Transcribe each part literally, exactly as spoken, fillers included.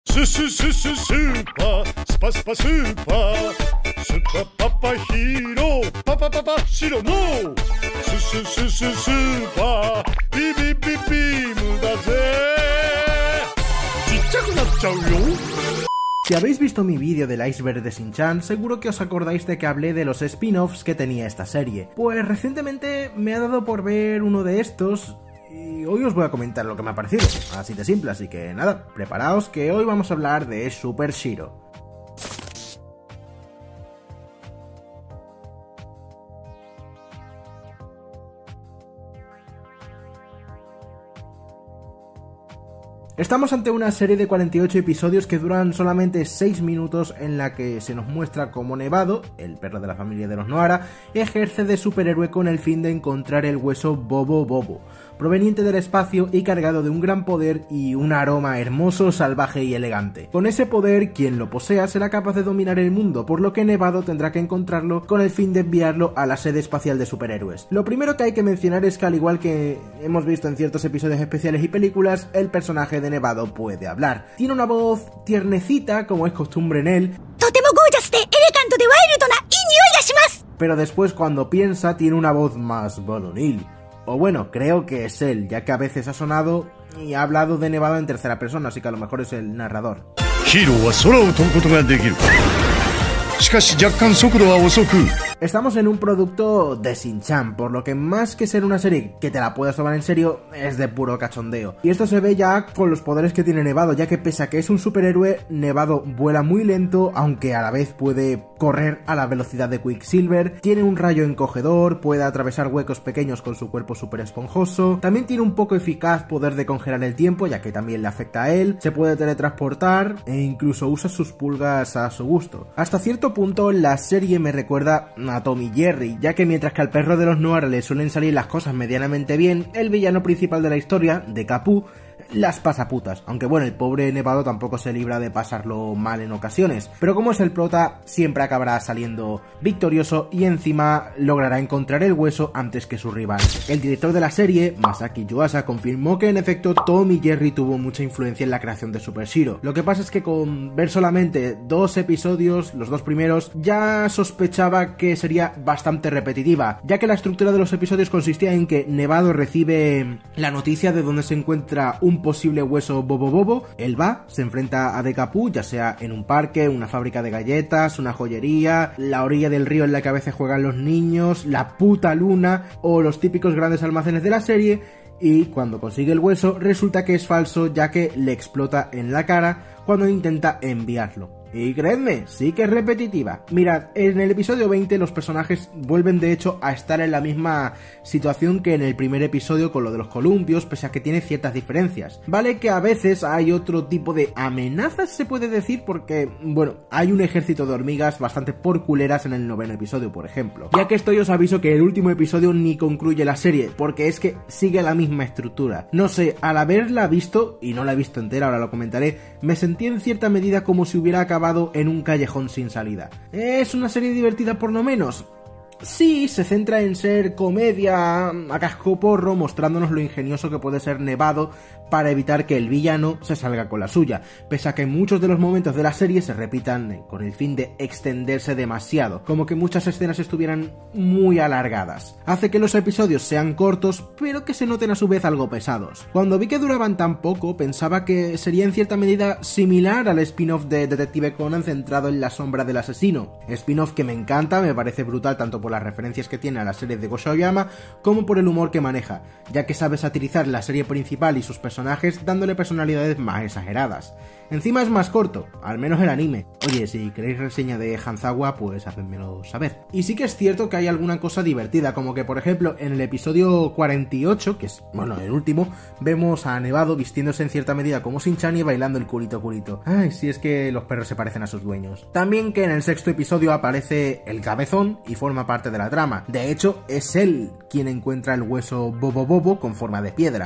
スススススーパースパスパスーパースパパパヒーローパパパパシロのスススススーパービビビビームだぜちっちゃくなっちゃうよ。 Si habéis visto mi vídeo del iceberg de Shin-Chan, seguro que os acordáis de que hablé de los spin-offs que tenía esta serie. Pues recientemente me ha dado por ver uno de estos y hoy os voy a comentar lo que me ha parecido, así de simple, así que nada, preparaos que hoy vamos a hablar de Super Shiro. Estamos ante una serie de cuarenta y ocho episodios que duran solamente seis minutos, en la que se nos muestra cómo Nevado, el perro de la familia de los Nohara, ejerce de superhéroe con el fin de encontrar el hueso Bobo Bobo, proveniente del espacio y cargado de un gran poder y un aroma hermoso, salvaje y elegante. Con ese poder, quien lo posea será capaz de dominar el mundo, por lo que Nevado tendrá que encontrarlo con el fin de enviarlo a la sede espacial de superhéroes. Lo primero que hay que mencionar es que, al igual que hemos visto en ciertos episodios especiales y películas, el personaje de Nevado puede hablar. Tiene una voz tiernecita, como es costumbre en él, pero después, cuando piensa, tiene una voz más varonil. O bueno, creo que es él, ya que a veces ha sonado y ha hablado de Nevado en tercera persona, así que a lo mejor es el narrador. Estamos en un producto de Shin-Chan, por lo que más que ser una serie que te la puedas tomar en serio, es de puro cachondeo. Y esto se ve ya con los poderes que tiene Nevado, ya que pese a que es un superhéroe, Nevado vuela muy lento, aunque a la vez puede correr a la velocidad de Quicksilver, tiene un rayo encogedor, puede atravesar huecos pequeños con su cuerpo súper esponjoso, también tiene un poco eficaz poder de congelar el tiempo, ya que también le afecta a él, se puede teletransportar e incluso usa sus pulgas a su gusto. Hasta cierto punto la serie me recuerda a Tom y Jerry, ya que mientras que al perro de los Nohara le suelen salir las cosas medianamente bien, el villano principal de la historia, Dekapu, las pasa putas, aunque bueno, el pobre Nevado tampoco se libra de pasarlo mal en ocasiones, pero como es el prota, siempre acabará saliendo victorioso y encima logrará encontrar el hueso antes que su rival. El director de la serie, Masaki Yuasa, confirmó que en efecto Tom y Jerry tuvo mucha influencia en la creación de Super Shiro. Lo que pasa es que con ver solamente dos episodios, los dos primeros, ya sospechaba que sería bastante repetitiva, ya que la estructura de los episodios consistía en que Nevado recibe la noticia de dónde se encuentra un posible hueso Bobo Bobo, él va, se enfrenta a Dekapu, ya sea en un parque, una fábrica de galletas, una joyería, la orilla del río en la que a veces juegan los niños, la puta luna o los típicos grandes almacenes de la serie, y cuando consigue el hueso resulta que es falso, ya que le explota en la cara cuando intenta enviarlo. Y creedme, sí que es repetitiva. Mirad, en el episodio veinte los personajes vuelven de hecho a estar en la misma situación que en el primer episodio con lo de los columpios, pese a que tiene ciertas diferencias. Vale que a veces hay otro tipo de amenazas, se puede decir, porque, bueno, hay un ejército de hormigas bastante porculeras en el noveno episodio, por ejemplo. Ya que estoy os aviso que el último episodio ni concluye la serie, porque es que sigue la misma estructura. No sé, al haberla visto, y no la he visto entera, ahora lo comentaré, me sentí en cierta medida como si hubiera acabado en un callejón sin salida. ¿Es una serie divertida por lo menos? Sí, se centra en ser comedia a cascoporro, mostrándonos lo ingenioso que puede ser Nevado para evitar que el villano se salga con la suya, pese a que muchos de los momentos de la serie se repitan con el fin de extenderse demasiado, como que muchas escenas estuvieran muy alargadas. Hace que los episodios sean cortos, pero que se noten a su vez algo pesados. Cuando vi que duraban tan poco, pensaba que sería en cierta medida similar al spin-off de Detective Conan centrado en la sombra del asesino, spin-off que me encanta, me parece brutal tanto por las referencias que tiene a la serie de Gosho Aoyama como por el humor que maneja, ya que sabe satirizar la serie principal y sus personajes dándole personalidades más exageradas. Encima es más corto, al menos el anime. Oye, si queréis reseña de Hanzawa, pues hacedmelo saber. Y sí que es cierto que hay alguna cosa divertida, como que por ejemplo en el episodio cuarenta y ocho, que es, bueno, el último, vemos a Nevado vistiéndose en cierta medida como Shin-Chan y bailando el culito culito. Ay, si es que los perros se parecen a sus dueños. También que en el sexto episodio aparece el cabezón y forma parte de la trama. De hecho, es él quien encuentra el hueso Bobo Bobo con forma de piedra.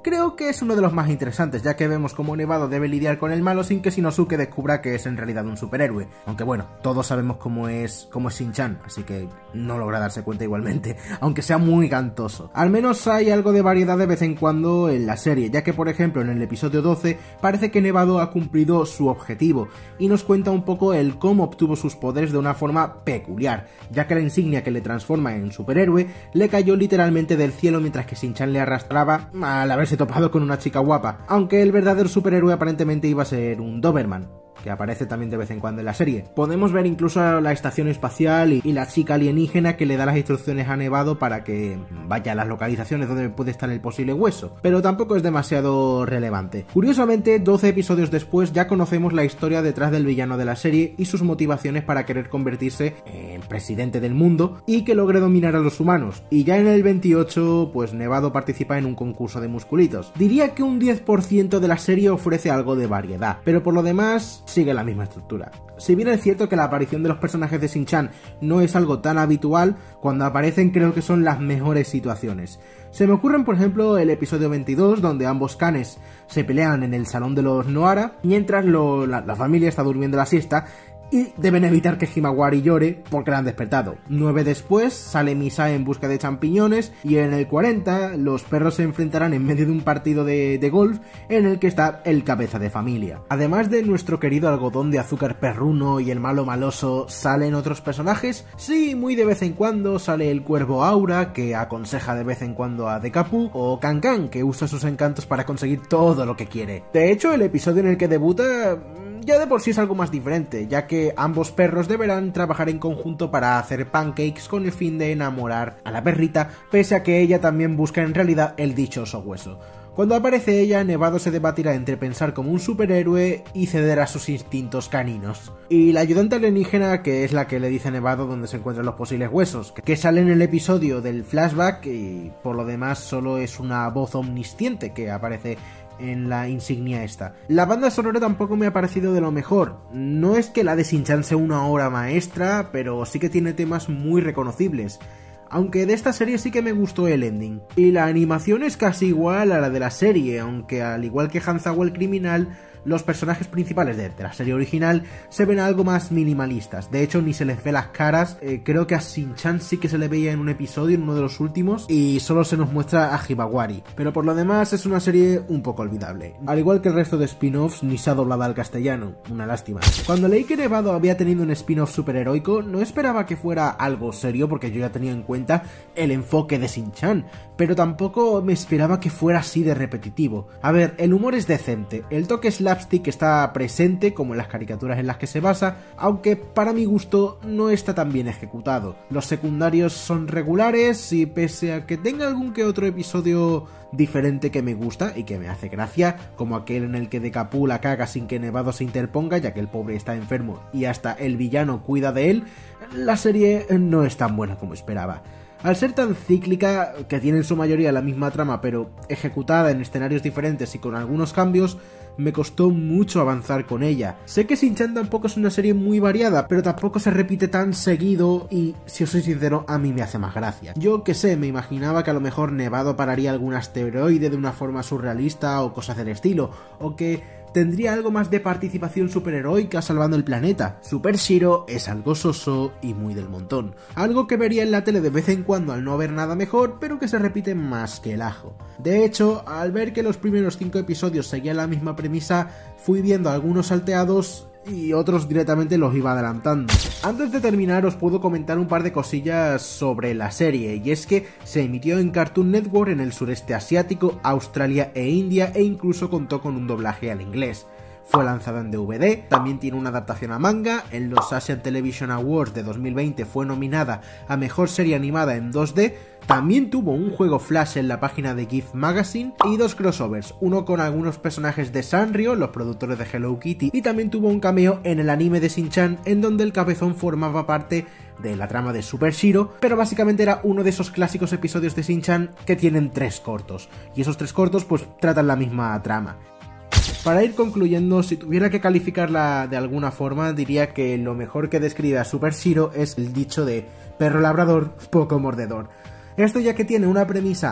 creo que es uno de los más interesantes, ya que vemos cómo Nevado debe lidiar con el malo sin que Shinosuke descubra que es en realidad un superhéroe. Aunque bueno, todos sabemos cómo es, cómo es Shin-chan, así que no logra darse cuenta igualmente, aunque sea muy gantoso. Al menos hay algo de variedad de vez en cuando en la serie, ya que por ejemplo en el episodio doce parece que Nevado ha cumplido su objetivo y nos cuenta un poco el cómo obtuvo sus poderes de una forma peculiar, ya que la insignia que le transforma en superhéroe le cayó literalmente del cielo mientras que Shin-chan le arrastraba al haberse topado con una chica guapa, aunque el verdadero superhéroe aparentemente iba a ser un Doberman, que aparece también de vez en cuando en la serie. Podemos ver incluso la estación espacial y, y la chica alienígena que le da las instrucciones a Nevado para que vaya a las localizaciones donde puede estar el posible hueso, pero tampoco es demasiado relevante. Curiosamente, doce episodios después ya conocemos la historia detrás del villano de la serie y sus motivaciones para querer convertirse en presidente del mundo y que logre dominar a los humanos, y ya en el veintiocho pues Nevado participa en un concurso de musculitos. Diría que un diez por ciento de la serie ofrece algo de variedad, pero por lo demás sigue la misma estructura. Si bien es cierto que la aparición de los personajes de Shin-chan no es algo tan habitual, cuando aparecen creo que son las mejores situaciones. Se me ocurren por ejemplo el episodio veintidós, donde ambos Kanes se pelean en el salón de los Nohara, mientras lo, la, la familia está durmiendo la siesta, y deben evitar que Himawari llore porque la han despertado. Nueve después sale Misa en busca de champiñones, y en el cuarenta los perros se enfrentarán en medio de un partido de, de golf en el que está el cabeza de familia. Además de nuestro querido algodón de azúcar perruno y el malo maloso, ¿salen otros personajes? Sí, muy de vez en cuando sale el cuervo Aura, que aconseja de vez en cuando a Dekapu, o Cancan, que usa sus encantos para conseguir todo lo que quiere. De hecho, el episodio en el que debuta ya de por sí es algo más diferente, ya que ambos perros deberán trabajar en conjunto para hacer pancakes con el fin de enamorar a la perrita, pese a que ella también busca en realidad el dichoso hueso. Cuando aparece ella, Nevado se debatirá entre pensar como un superhéroe y ceder a sus instintos caninos. Y la ayudante alienígena, que es la que le dice a Nevado dónde se encuentran los posibles huesos, que sale en el episodio del flashback y por lo demás solo es una voz omnisciente que aparece en la insignia esta. La banda sonora tampoco me ha parecido de lo mejor. No es que la de Shin-chan sea una obra maestra, pero sí que tiene temas muy reconocibles. Aunque de esta serie sí que me gustó el ending. Y la animación es casi igual a la de la serie, aunque al igual que Hanzawa el criminal, los personajes principales de, de la serie original se ven algo más minimalistas. De hecho, ni se les ve las caras. Eh, creo que a Shin-chan sí que se le veía en un episodio, en uno de los últimos, y solo se nos muestra a Himawari. Pero por lo demás es una serie un poco olvidable. Al igual que el resto de spin-offs, ni se ha doblado al castellano. Una lástima. Cuando leí que Nevado había tenido un spin-off superheroico, no esperaba que fuera algo serio, porque yo ya tenía en cuenta el enfoque de Shin-chan, pero tampoco me esperaba que fuera así de repetitivo. A ver, el humor es decente, el toque slapstick está presente como en las caricaturas en las que se basa, aunque para mi gusto no está tan bien ejecutado. Los secundarios son regulares y pese a que tenga algún que otro episodio diferente que me gusta y que me hace gracia, como aquel en el que Dekapu la caga sin que Nevado se interponga, ya que el pobre está enfermo y hasta el villano cuida de él, la serie no es tan buena como esperaba. Al ser tan cíclica, que tiene en su mayoría la misma trama pero ejecutada en escenarios diferentes y con algunos cambios, me costó mucho avanzar con ella. Sé que Shin-chan tampoco es una serie muy variada, pero tampoco se repite tan seguido y, si os soy sincero, a mí me hace más gracia. Yo que sé, me imaginaba que a lo mejor Nevado pararía algún asteroide de una forma surrealista o cosas del estilo, o que tendría algo más de participación superheroica salvando el planeta. Super Shiro es algo soso y muy del montón. Algo que vería en la tele de vez en cuando al no haber nada mejor, pero que se repite más que el ajo. De hecho, al ver que los primeros cinco episodios seguían la misma premisa, fui viendo algunos salteados y otros directamente los iba adelantando. Antes de terminar os puedo comentar un par de cosillas sobre la serie, y es que se emitió en Cartoon Network en el sureste asiático, Australia e India, e incluso contó con un doblaje al inglés. Fue lanzada en D V D, también tiene una adaptación a manga, en los Asian Television Awards de dos mil veinte fue nominada a Mejor Serie Animada en dos D, también tuvo un juego flash en la página de GIF Magazine y dos crossovers, uno con algunos personajes de Sanrio, los productores de Hello Kitty, y también tuvo un cameo en el anime de Shin-chan en donde el cabezón formaba parte de la trama de Super Shiro, pero básicamente era uno de esos clásicos episodios de Shin-chan que tienen tres cortos, y esos tres cortos pues tratan la misma trama. Para ir concluyendo, si tuviera que calificarla de alguna forma, diría que lo mejor que describe a Super Shiro es el dicho de perro labrador, poco mordedor. Esto ya que tiene una premisa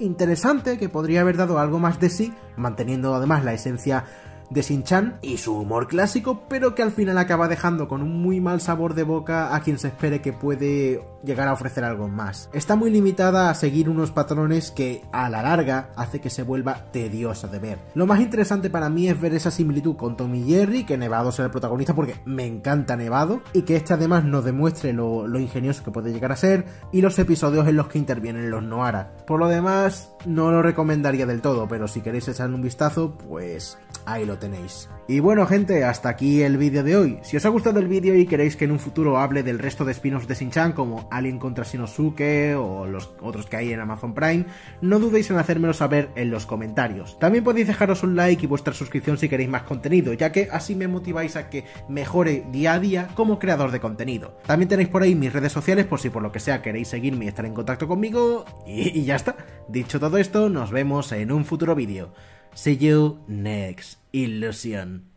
interesante que podría haber dado algo más de sí, manteniendo además la esencia de Shin-chan y su humor clásico, pero que al final acaba dejando con un muy mal sabor de boca a quien se espere que puede llegar a ofrecer algo más. Está muy limitada a seguir unos patrones que a la larga hace que se vuelva tediosa de ver. Lo más interesante para mí es ver esa similitud con Tom y Jerry, que Nevado sea el protagonista porque me encanta Nevado, y que este además nos demuestre lo, lo ingenioso que puede llegar a ser, y los episodios en los que intervienen los Nohara. Por lo demás, no lo recomendaría del todo, pero si queréis echarle un vistazo, pues ahí lo tenéis. Y bueno, gente, hasta aquí el vídeo de hoy. Si os ha gustado el vídeo y queréis que en un futuro hable del resto de spin-offs de Shin-chan como Alien contra Shinosuke o los otros que hay en Amazon Prime, no dudéis en hacérmelo saber en los comentarios. También podéis dejaros un like y vuestra suscripción si queréis más contenido, ya que así me motiváis a que mejore día a día como creador de contenido. También tenéis por ahí mis redes sociales por si por lo que sea queréis seguirme y estar en contacto conmigo, y, y ya está. Dicho todo esto, nos vemos en un futuro vídeo. See you next illusion.